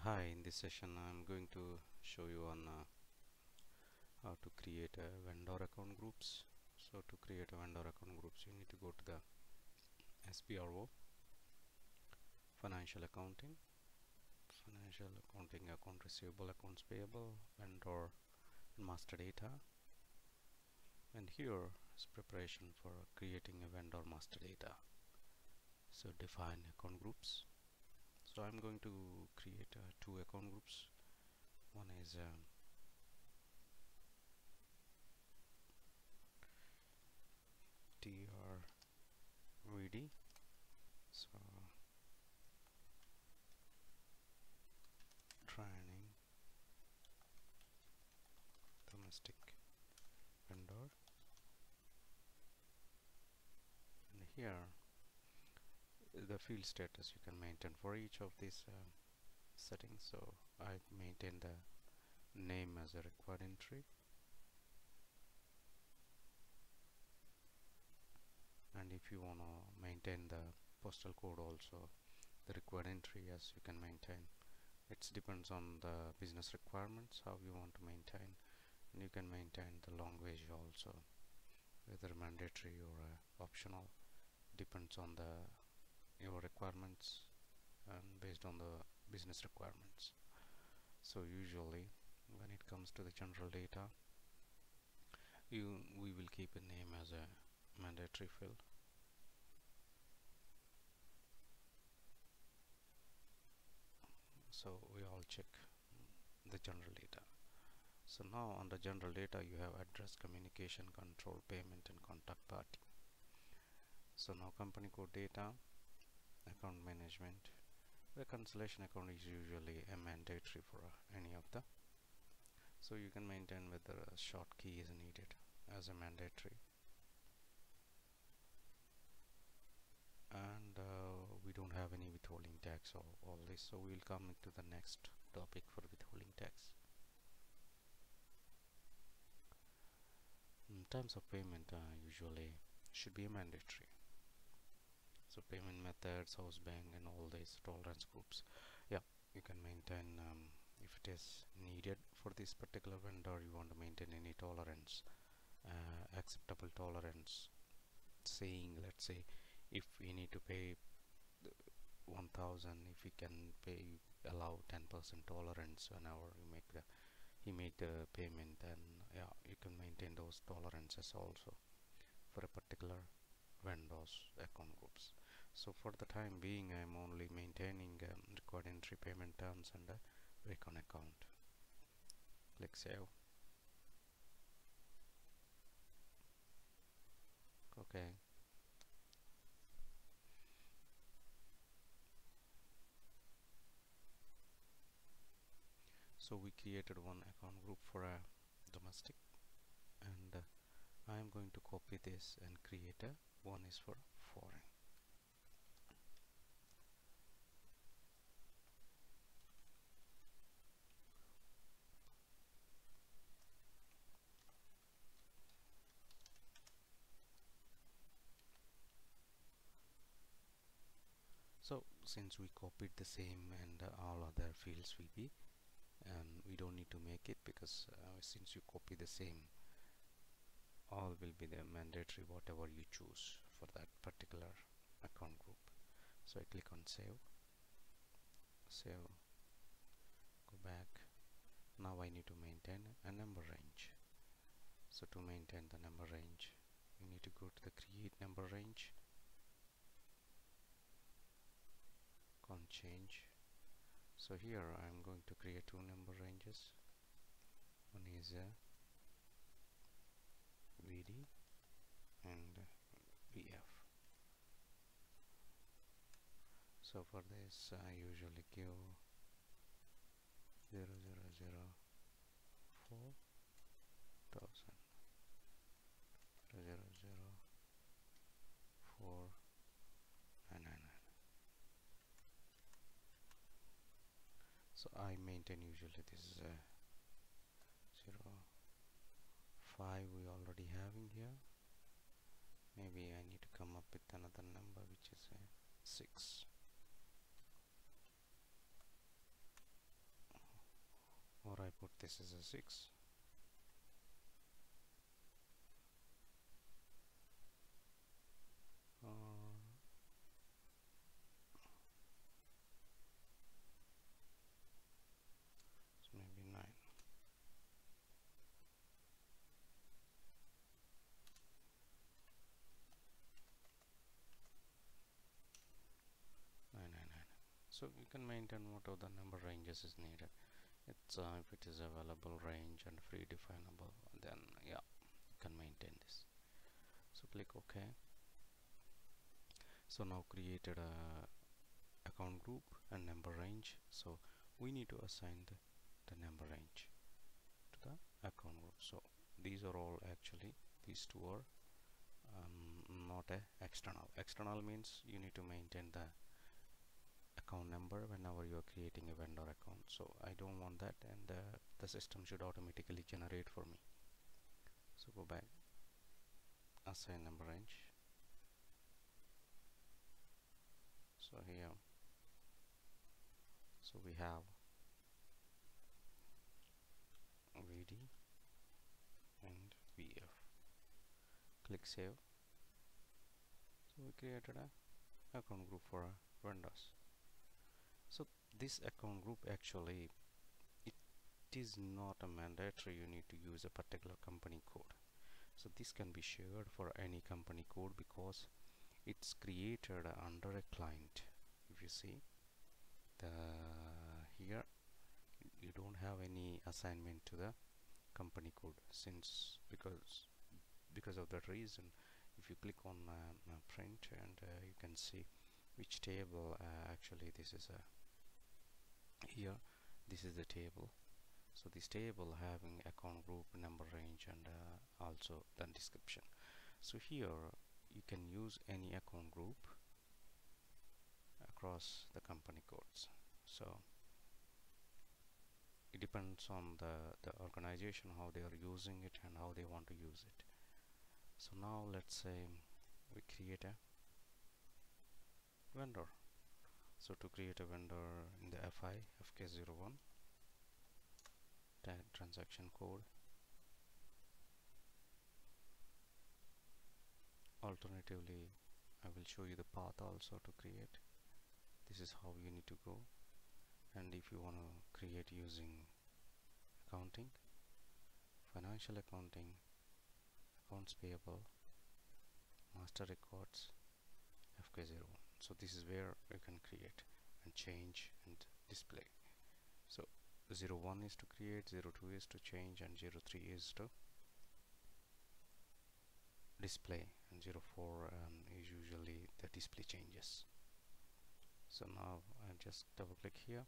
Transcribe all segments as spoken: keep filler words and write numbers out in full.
Hi, in this session I'm going to show you on uh, how to create a vendor account groups. So to create a vendor account groups you need to go to the S P R O, financial accounting, financial accounting, account receivable, accounts payable, vendor and master data, and here is preparation for creating a vendor master data. So define account groups. So I'm going to create uh, two account groups. One is um, T R V D. So training domestic vendor, and here the field status you can maintain for each of these uh, settings. So I maintain the name as a required entry, and if you want to maintain the postal code also, the required entry, yes, you can maintain. It depends on the business requirements how you want to maintain, and you can maintain the language also, whether mandatory or uh, optional, depends on the your requirements and based on the business requirements. So usually when it comes to the general data, you we will keep a name as a mandatory field. So we all check the general data. So now on the general data you have address, communication, control, payment and contact party. So now company code data, account management, reconciliation account is usually a mandatory for uh, any of the. So you can maintain whether a short key is needed as a mandatory. And uh, we don't have any withholding tax or all this, so we'll come to the next topic for withholding tax. In terms of payment, uh, usually should be a mandatory. So payment methods, house bank and all these tolerance groups, yeah, you can maintain um, if it is needed for this particular vendor. You want to maintain any tolerance, uh, acceptable tolerance, saying let's say if we need to pay one thousand, if we can pay allow ten percent tolerance whenever you make the he made the payment, then yeah, you can maintain those tolerances also for a particular vendors account groups. So for the time being I'm only maintaining um, required entry, payment terms and a break on account. Click save. Okay. So we created one account group for a domestic, and uh, I am going to copy this and create a one is for foreign. So since we copied the same and uh, all other fields will be, and we don't need to make it because uh, since you copy the same, all will be the mandatory whatever you choose for that particular account group. So I click on save, save, go back. Now I need to maintain a number range. So to maintain the number range, you need to go to the create number range, on change. So here I'm going to create two number ranges. One is a V D and V F. So for this I usually give zero zero zero four thousand, zero zero four nine nine nine. So I maintain usually this is a zero five we already have in here. Maybe I need to come up with another number which is a six. this is a six. Uh, so maybe nine. Nine, nine, nine. So you can maintain whatever the number ranges is needed. It's uh, if it is available range and free definable, then yeah, you can maintain this. So click OK. So now created a account group and number range. So we need to assign the, the number range to the account group. So these are all actually, these two are um, not a external. External means you need to maintain the account number whenever you are creating a vendor account. So I don't want that, and uh, the system should automatically generate for me. So go back, assign number range. So here, so we have V D and V F. Click save. So we created a account group for vendors. So this account group, actually it is not a mandatory you need to use a particular company code. So this can be shared for any company code because it's created under a client. If you see the here, you don't have any assignment to the company code, since because because of that reason, if you click on uh, uh, print, and uh, you can see which table uh, actually this is a here this is the table. So this table having account group, number range, and uh, also the description. So here you can use any account group across the company codes. So it depends on the, the organization, how they are using it and how they want to use it. So now let's say we create a vendor. So to create a vendor, in the F I, F K zero one, transaction code, alternatively I will show you the path also to create. This is how you need to go. And if you want to create using accounting, financial accounting, accounts payable, master records, F K zero one. So this is where you can create and change and display. So zero one is to create, zero two is to change, and zero three is to display, and zero four um, is usually the display changes. So now I just double click here.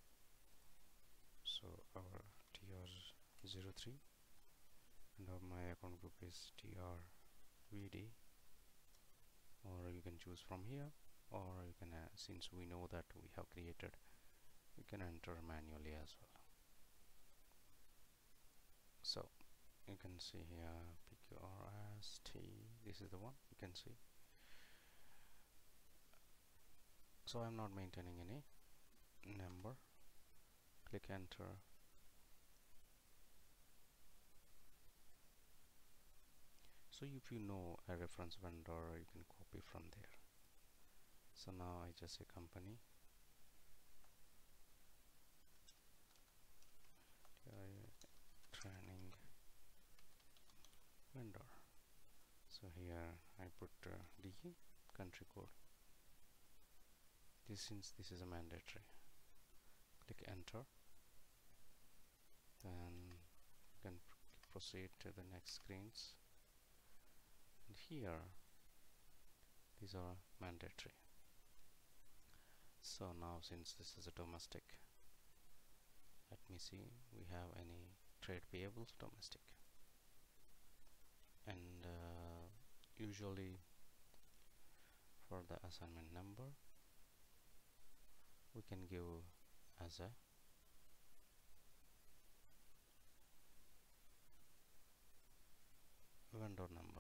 So our T R zero three, and our my account group is T R V D, or you can choose from here, or you can uh, since we know that we have created, you can enter manually as well. So you can see here P Q R S T, this is the one you can see. So I'm not maintaining any number. Click enter. So if you know a reference vendor, you can copy from there. So now I just say company, training vendor. So here I put uh, D country code. This since this is a mandatory. Click enter. Then you can pr proceed to the next screens. And here these are mandatory. So now since this is a domestic, let me see we have any trade payables domestic, and uh, usually for the assignment number we can give as a vendor number.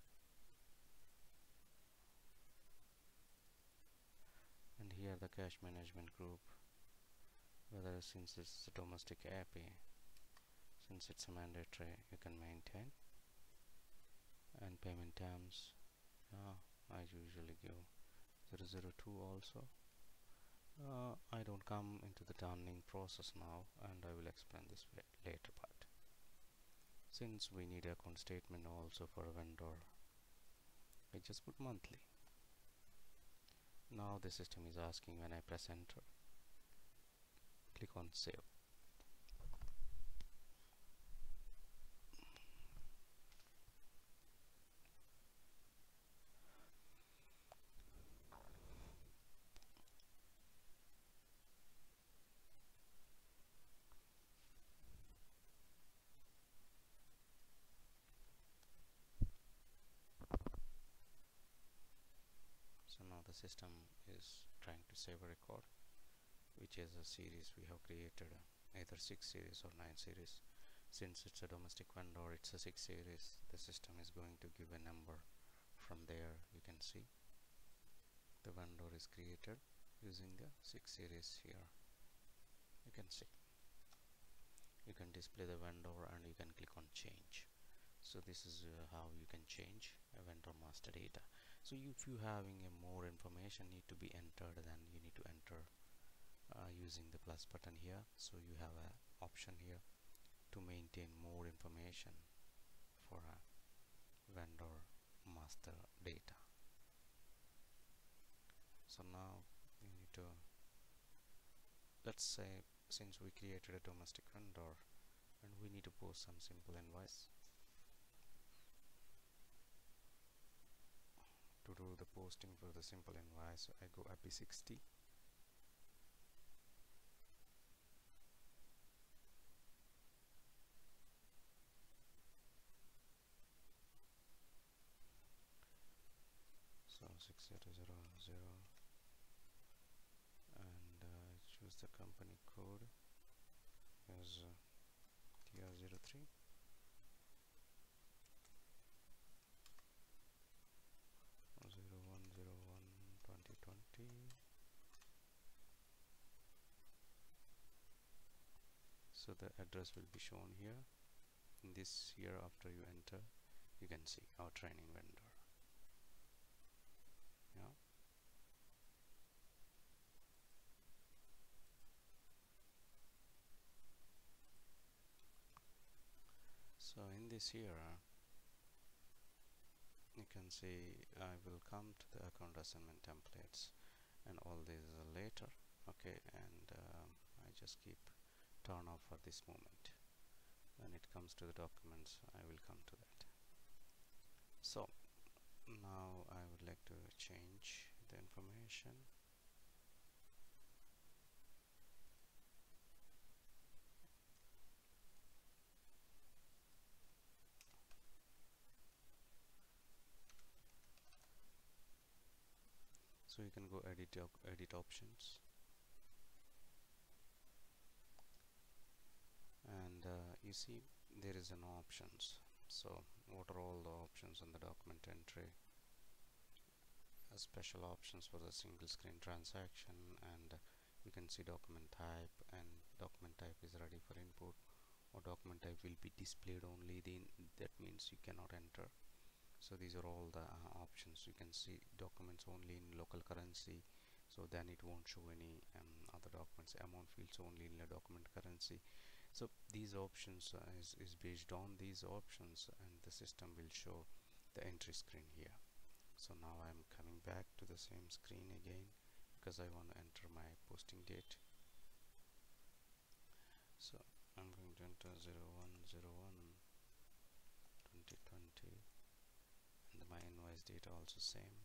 And here the cash management group, whether since this is a domestic A P I, since it's a mandatory, you can maintain. And payment terms, uh, I usually give zero zero two also. uh, I don't come into the turning process now, and I will explain this later part. Since we need account statement also for a vendor, I just put monthly. Now the system is asking, when I press enter, click on save. So now the system is trying to save a record, which is a series we have created, uh, either six series or nine series. Since it's a domestic vendor, it's a six series. The system is going to give a number. From there you can see the vendor is created using the six series here. You can see, you can display the vendor and you can click on change. So this is uh, how you can change a vendor master data. So if you having a more information need to be entered, then you need to enter uh, using the plus button here. So you have an option here to maintain more information for a vendor master data. So now you need to, let's say, since we created a domestic vendor and we need to post some simple invoice. To do the posting for the simple invoice, I go A P sixty. So six zero zero zero, and uh, choose the company code as uh, T R zero three. zero one zero one twenty twenty. So the address will be shown here. In this here, after you enter, you can see our training vendor. Yeah. So in this here, you can see I will come to the account assignment templates and all these later. Okay, and um, I just keep turn off for this moment. When it comes to the documents, I will come to that. So now I would like to change the information. So you can go edit op edit options, and uh, you see there is no options. So what are all the options on the document entry? Uh, special options for the single screen transaction, and uh, you can see document type, and document type is ready for input, or document type will be displayed only, then that means you cannot enter. So these are all the uh, options. You can see documents only in local currency, so then it won't show any um, other documents. Amount fields only in the document currency. So these options uh, is, is based on these options, and the system will show the entry screen here. So now I'm coming back to the same screen again because I want to enter my posting date. So I'm going to enter zero one zero one twenty twenty. And my invoice data also same,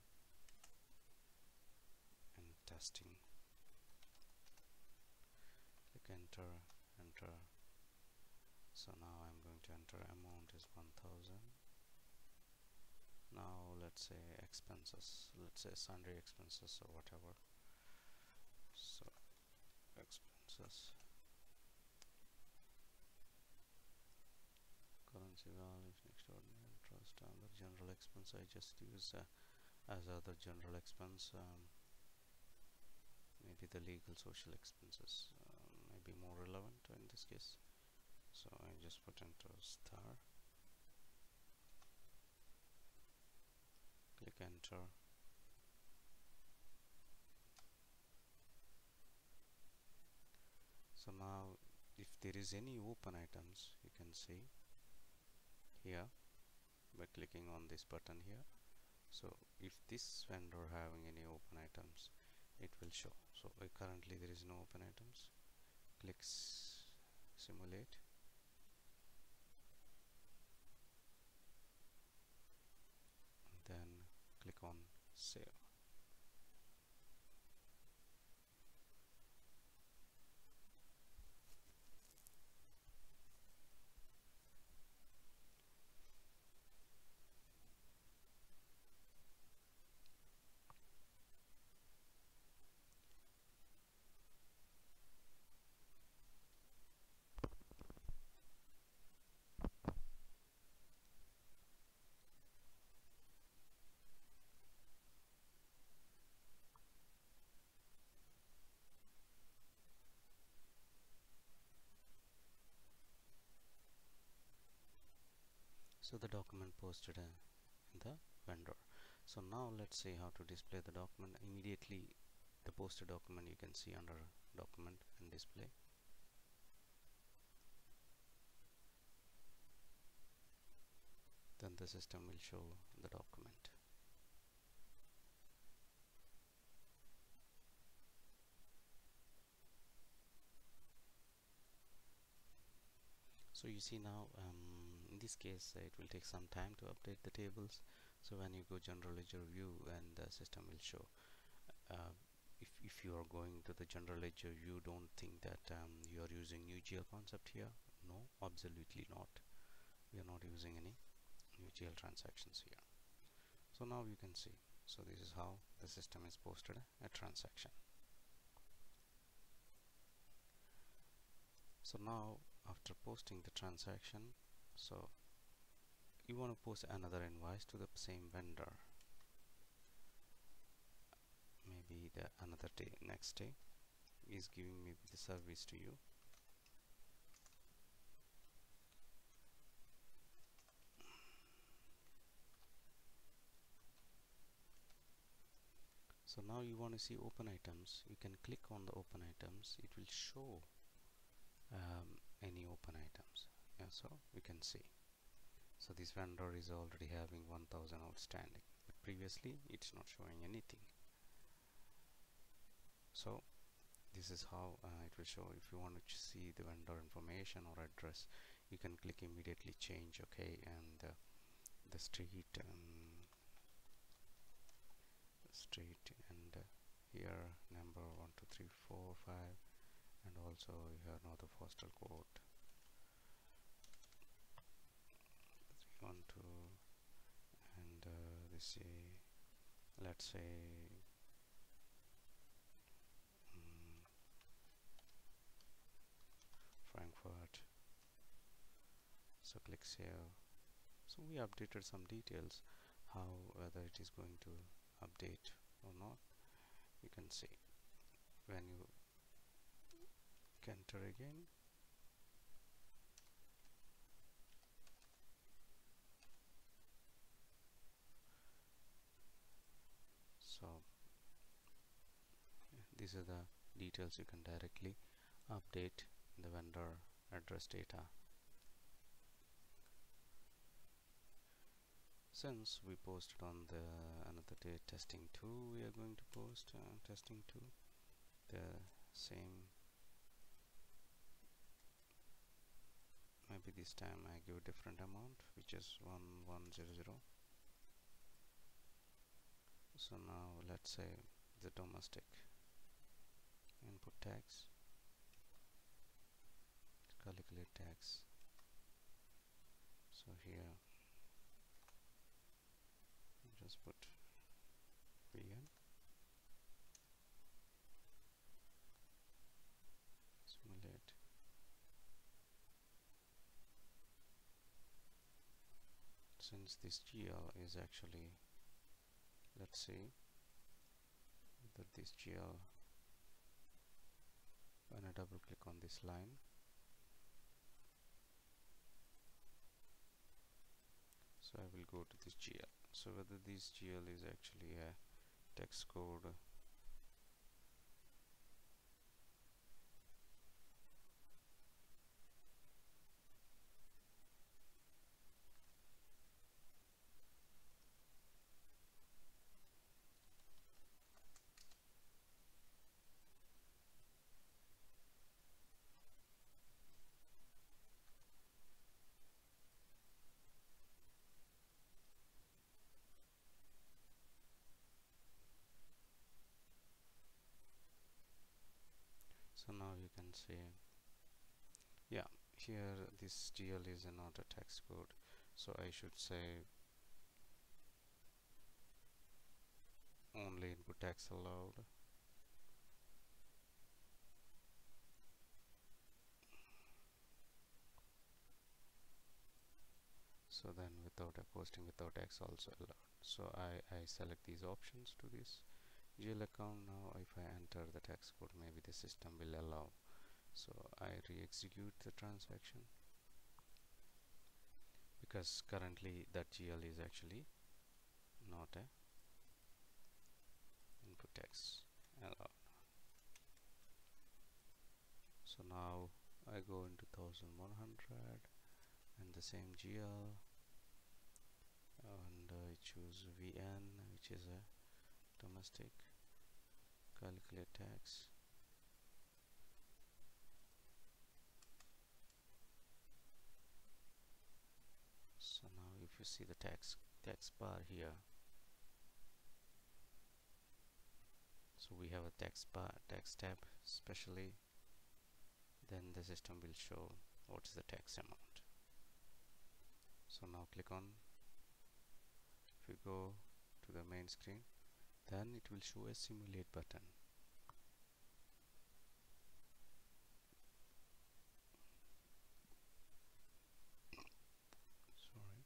and testing. Click enter, enter. So now I'm going to enter amount is one thousand. Now let's say expenses, let's say sundry expenses or whatever. So expenses, currency values, extraordinary interest, other general expense. I just use uh, as other general expense, um, maybe the legal social expenses uh, may be more relevant in this case. so I just put enter star, click enter. So now if there is any open items, you can see here by clicking on this button here. So if this vendor having any open items, it will show. So uh, currently there is no open items. Click simulate, and then click on save. So the document posted uh, in the vendor. So now let's see how to display the document. Immediately the posted document you can see under document and display. Then the system will show the document. So you see now, um, in this case uh, it will take some time to update the tables. So when you go general ledger view, and the system will show. Uh, if, if you are going to the general ledger view, don't think that um, you are using U G L concept here. No, absolutely not. We are not using any U G L transactions here. So now you can see. So this is how the system is posted a transaction. So now after posting the transaction, so you want to post another invoice to the same vendor, maybe the another day, next day is giving maybe the service to you. So now you want to see open items, you can click on the open items, it will show um, any open items. Yeah, so we can see. So this vendor is already having one thousand outstanding, but previously it's not showing anything. So this is how uh, it will show. If you want to see the vendor information or address, you can click immediately change, okay, and uh, the street um, street and uh, here number one two three four five, and also here now the postal code three one two, and uh, this uh, let's say um, Frankfurt. So click save. So we updated some details, how whether it is going to update or not. You can see when you enter again. So these are the details you can directly update in the vendor address data. Since we posted on the another day testing two, we are going to post uh, testing two, the same. Maybe this time I give a different amount, which is one one zero zero. So now let's say the domestic input tax, calculate tax. So here just put V N, simulate. Since this G L is actually, let's see that this G L, when I double click on this line, So I will go to this G L. So whether this G L is actually a text code, so now you can see, yeah, here this G L is not a text code, so I should say only input text allowed. So then without a posting without text also allowed. So I, I select these options to this G L account. Now if I enter the text code, maybe the system will allow. So I re-execute the transaction, because currently that G L is actually not a input text allowed. So now I go into one thousand one hundred and the same G L, and I choose V N, which is a domestic, calculate tax. So now if you see the tax tax bar here, so we have a tax bar, tax tab especially, then the system will show what is the tax amount. So now click on, if you go to the main screen, then it will show a simulate button. Sorry.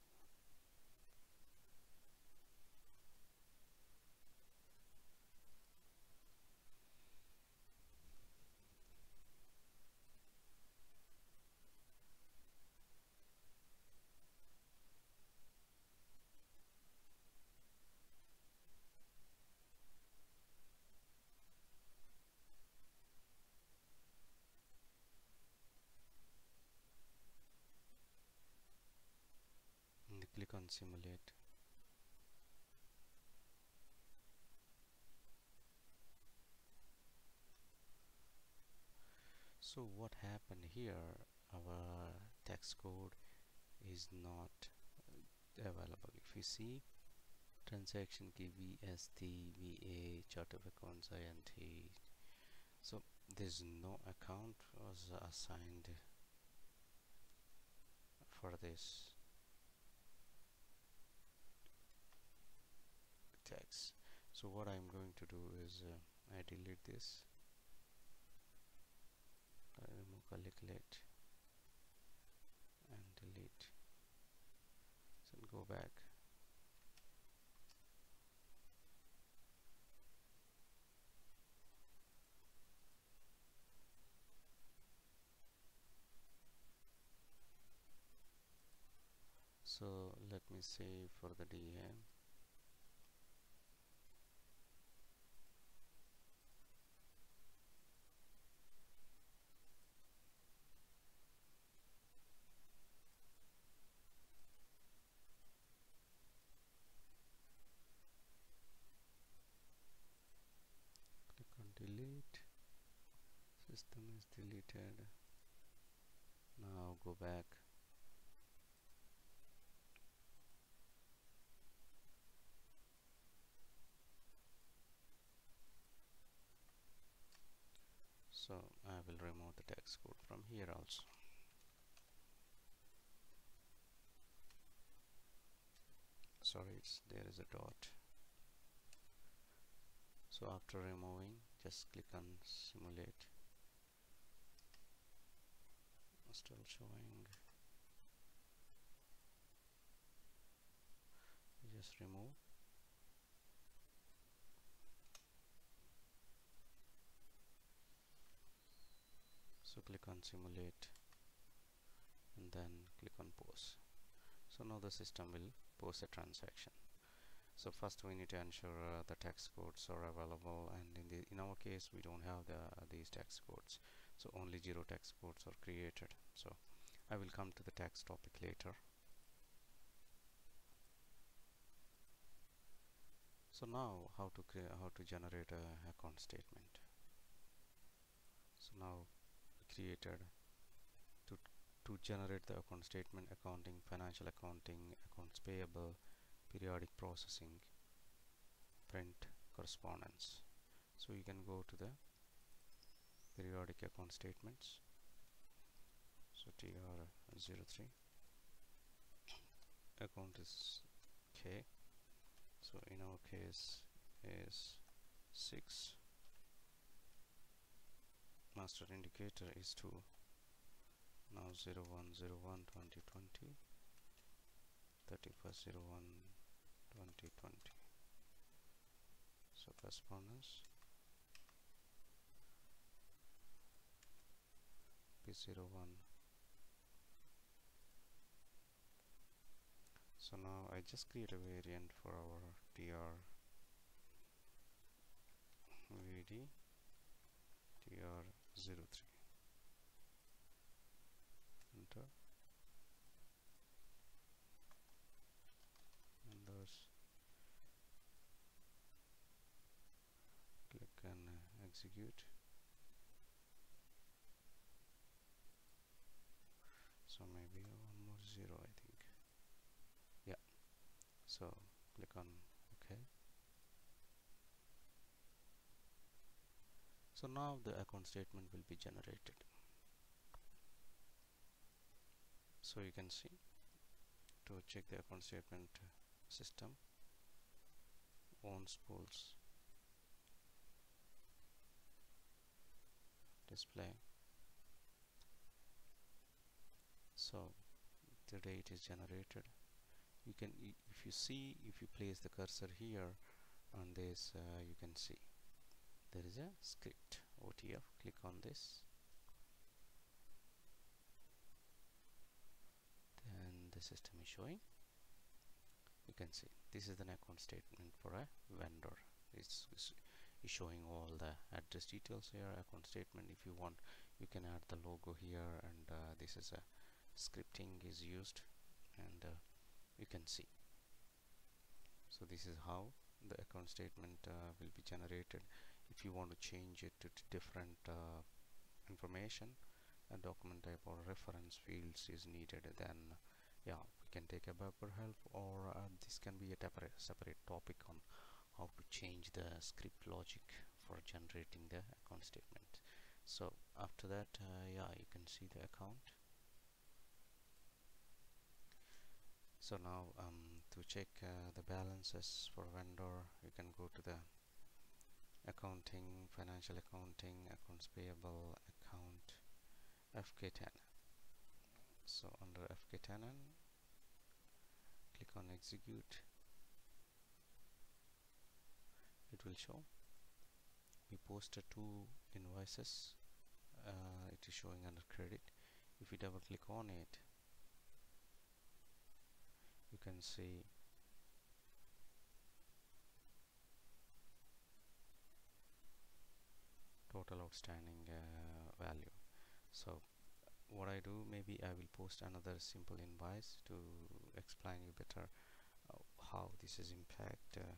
And click on simulate. So what happened here, our tax code is not available. If you see transaction key V S T, V A, chart of accounts I N T, so there's no account was assigned for this tax. So what I'm going to do is uh, I delete this, I remove calculate and delete, so go back. So let me see for the D A. Click on delete, system is deleted. Now go back. So I will remove the text code from here also. Sorry, it's, there is a dot. So after removing, just click on simulate. Still showing. Just remove. So click on simulate and then click on pause. So now the system will post a transaction. So first we need to ensure uh, the tax codes are available, and in the in our case we don't have the these tax codes, so only zero tax codes are created. So I will come to the tax topic later. So now how to create how to generate a account statement. So now we created to to generate the account statement: accounting, financial accounting, accounts payable, periodic processing, print, correspondence. So you can go to the periodic account statements. So T R zero three, account is K, so in our case is six, master indicator is two, now zero one zero one twenty twenty, thirty-first zero one twenty twenty. So correspondence P zero one. So now I just create a variant for our T R V D T R zero three. Enter. And those click and uh, execute. So maybe one more zero, I think. Yeah. So click on OK. So now the account statement will be generated. So you can see, to check the account statement system, owns pools, display. So the date is generated. You can, if you see, if you place the cursor here on this, uh, you can see there is a script O T F. Click on this, then the system is showing. You can see this is an account statement for a vendor. It's, it's, it's showing all the address details here. Account statement, if you want, you can add the logo here, and uh, this is a scripting is used, and uh, you can see. So this is how the account statement uh, will be generated. If you want to change it to different uh, information, a document type or reference fields is needed, then yeah, we can take a backward help, or uh, this can be a separate separate topic on how to change the script logic for generating the account statement. So after that, uh, yeah, you can see the account. So now um, to check uh, the balances for vendor, you can go to the accounting, financial accounting, accounts payable, account F K ten. So under F K ten, click on execute. It will show we posted two invoices. Uh, it is showing under credit. If you double click on it, you can see total outstanding uh, value. So what I do, maybe I will post another simple invoice to explain you better uh, how this is impact uh,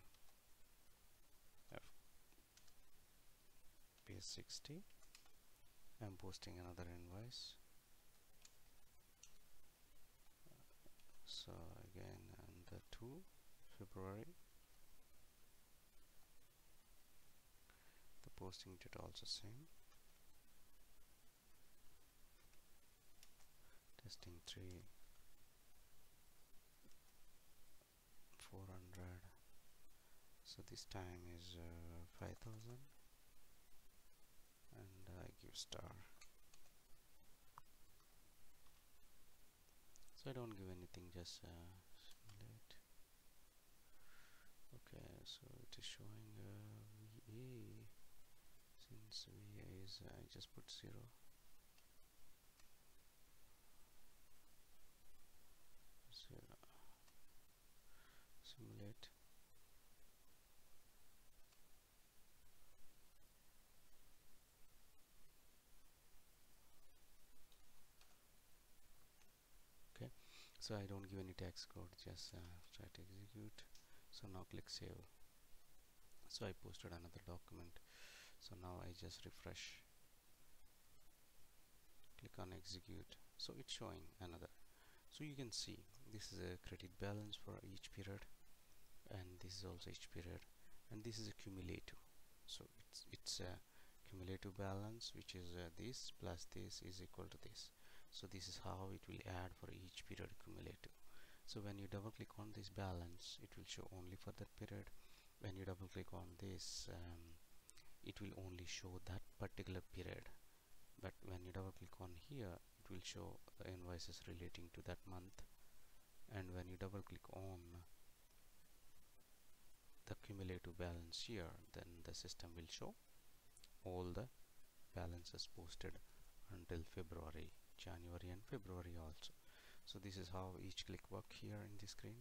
P S sixty. I'm posting another invoice. So again, and the two February, the posting date also same. Testing three, four hundred. So this time is uh, five thousand, and I give star. So I don't give anything, just uh, simulate. Okay, so it is showing uh, V A. Since V A is, uh, I just put zero. Zero. simulate. Okay, so I don't give any text code, just uh, try to execute. So now click save. So I posted another document. So now I just refresh, click on execute. So it's showing another. So you can see this is a credit balance for each period, and this is also each period, and this is a cumulative. So it's it's a cumulative balance, which is uh, this plus this is equal to this. So this is how it will add for each period cumulative. So when you double click on this balance, it will show only for that period. When you double click on this, um, it will only show that particular period. But when you double click on here, it will show the invoices relating to that month. And when you double click on the cumulative balance here, then the system will show all the balances posted until February, January and February also. So this is how each click work here in the screen.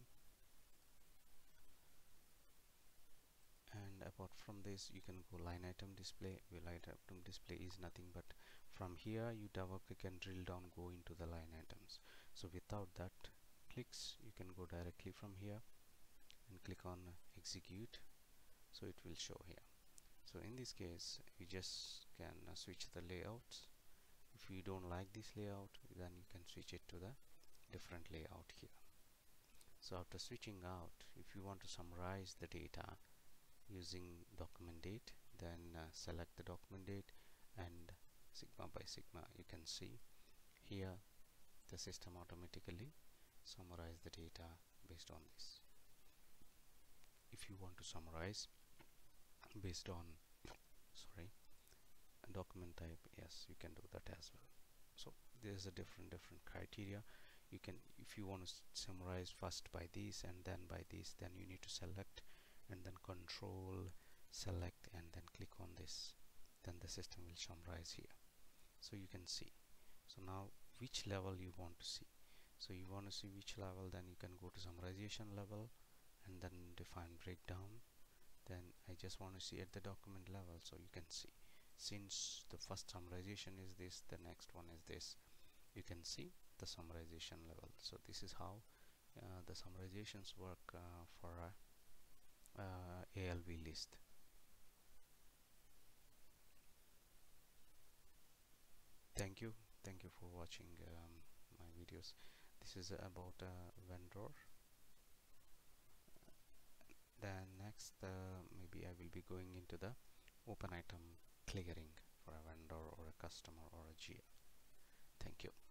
And apart from this, you can go line item display. Well, line item display is nothing but from here you double click and drill down, go into the line items. So without that clicks, you can go directly from here and click on execute. So it will show here. So in this case, you just can uh, switch the layouts. If you don't like this layout, then you can switch it to the different layout here. So after switching out, if you want to summarize the data using document date, then uh, select the document date and sigma by sigma. You can see here the system automatically summarize the data based on this. If you want to summarize based on sorry document type, yes, you can do that as well. So there's a different different criteria. You can, if you want to summarize first by this and then by this, then you need to select and then control select and then click on this, then the system will summarize here. So you can see. So now which level you want to see. So you want to see which level, then you can go to summarization level and then define breakdown. Then I just want to see at the document level. So you can see, since the first summarization is this, the next one is this, you can see the summarization level. So this is how uh, the summarizations work uh, for a uh, A L V list. Thank you thank you for watching um, my videos. This is about a vendor. Then next uh, maybe I will be going into the open item clearing for a vendor or a customer or a G L. Thank you.